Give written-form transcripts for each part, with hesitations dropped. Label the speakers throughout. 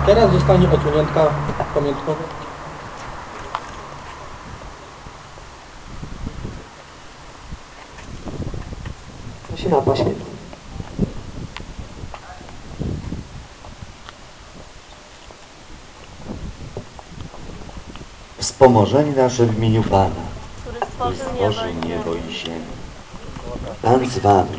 Speaker 1: Teraz zostanie odsunięta pamiątkowa.
Speaker 2: Prosimy o poświęcenie.
Speaker 3: Wspomożenie nasze w imieniu Pana, który stworzył niebo i ziemię. Pan z wami.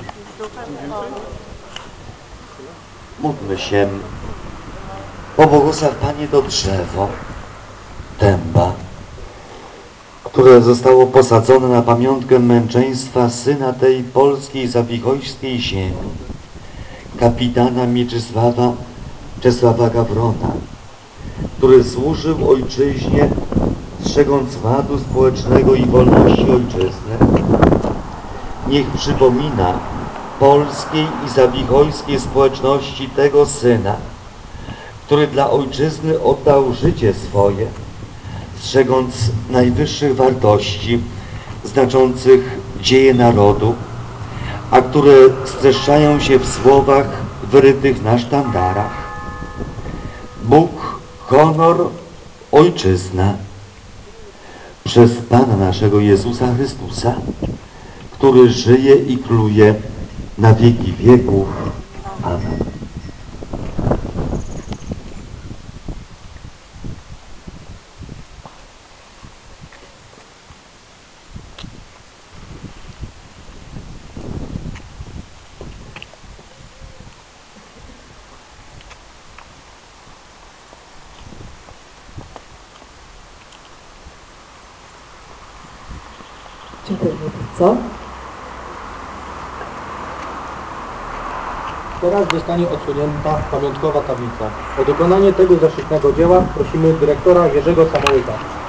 Speaker 3: Módlmy się. Pobłogosław Panie to drzewo dęba, które zostało posadzone na pamiątkę męczeństwa syna tej polskiej zawichojskiej ziemi, kapitana Mieczysława Czesława Gawrona, który służył ojczyźnie, strzegąc ładu społecznego i wolności ojczyzny. Niech przypomina polskiej i zawichojskiej społeczności tego syna, który dla ojczyzny oddał życie swoje, strzegąc najwyższych wartości znaczących dzieje narodu, a które streszczają się w słowach wyrytych na sztandarach: Bóg, honor, ojczyzna. Przez Pana naszego Jezusa Chrystusa, który żyje i króluje na wieki wieków. Amen.
Speaker 2: Dziękuję bardzo.
Speaker 1: Teraz zostanie odsunięta pamiątkowa tablica. O dokonanie tego zaszczytnego dzieła prosimy dyrektora Jerzego Samołyka.